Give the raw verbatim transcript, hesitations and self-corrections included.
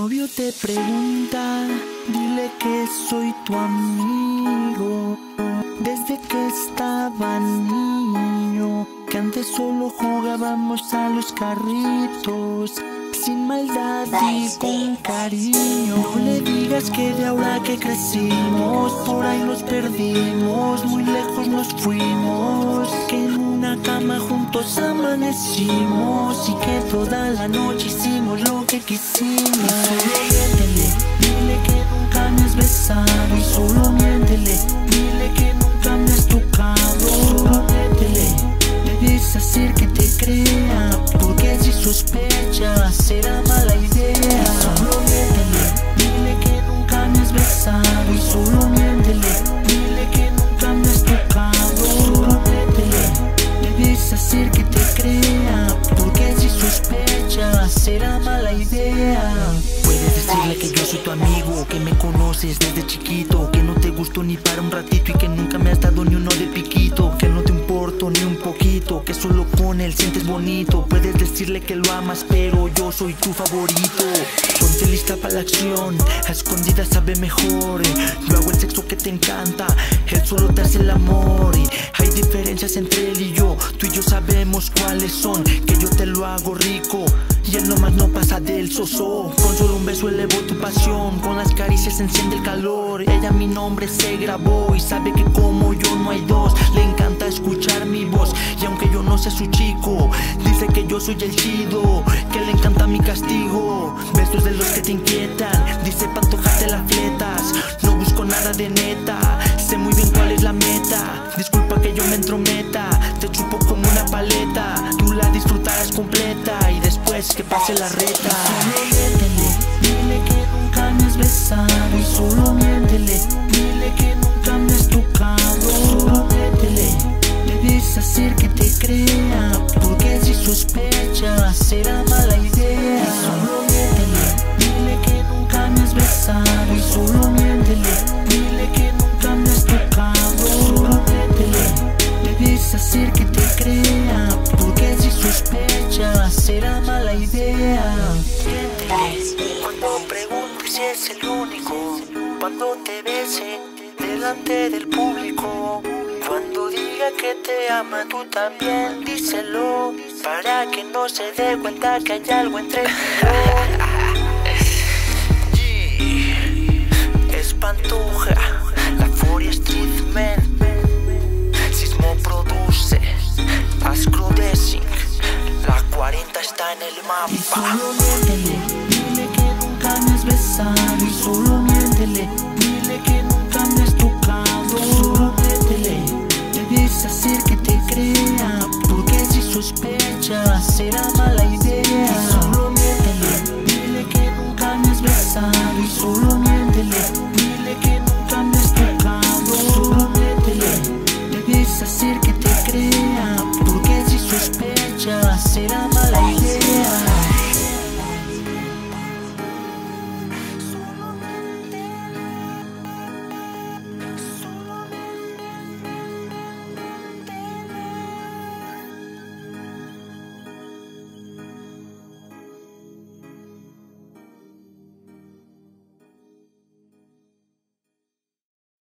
novio te pregunta, dile que soy tu amigo. Desde que estaba niño, que antes solo jugábamos a los carritos, sin maldad y con cariño. No le digas que de ahora que crecimos, por ahí nos perdimos, muy lejos nos fuimos, que en una cama juntos amanecimos y que toda la noche hicimos lo que quisimos. Solo miéntele, dile que nunca me has besado, y solo miéntele, dile que nunca me has tocado. Solo miéntele, debes hacer que te crea, porque si sospecha será mala idea. Solo miéntele, dile que nunca me has besado, y solo miéntele, dile que nunca me has tocado. Solo miéntele, debes hacer que te crea, porque si sospecha será mala idea. Puedes decirle que yo soy tu amigo, que me conoces desde chiquito, que no te gusto ni para un ratito y que nunca me has dado ni uno de piquito, que no te importo ni un poquito, que solo con él sientes bonito. Puedes decirle que lo amas, pero yo soy tu favorito. Ponte lista para la acción, a escondidas sabe mejor. Yo hago el sexo que te encanta, él solo te hace el amor. Hay diferencias entre él y yo, tú y yo sabemos cuáles son. Que yo te lo hago rico y él nomás no pasa del soso. Con solo un beso elevo tu pasión, con las caricias se enciende el calor. Ella mi nombre se grabó y sabe que como yo no hay dos. Le encanta escuchar mi voz y aunque yo no sea su chico, dice que yo soy el chido, que le encanta mi castigo. Besos de los que te inquietan, dice pa' antojarte las fletas. No busco nada de neta, sé muy bien cuál es la meta. Disculpa que yo me entrometa, te chupo como una paleta. Tú la disfrutarás completa y después que pase la reta. Solo miéntele, dile que nunca me has besado, y solo miéntele, dile que nunca me has tocado. Solo miéntele, debes hacer que te crea, porque si sospecha será mala idea. Solo miéntele, dile que nunca me has besado, y solo miéntele, dile que nunca me has tocado. Solo miéntele, debes hacer que te crea, porque si sospecha será mala idea. Miéntele cuando pregunte si es el único, cuando te bese delante del público, cuando diga que te ama tú también díselo, para que no se dé cuenta que hay algo entre tú. Yeah. Espantuja, la Furia Street Man, Sismo produce, Ascrodesing, la cuarenta está en el mapa. Y solo miéntele, dile que nunca me has besado, y solo miéntele, dile que nunca me has tocado. Solo miéntele, debes hacer que te crea, porque si sospecha será mala idea. Y solo miéntele, dile que nunca me has besado, y solo miéntele,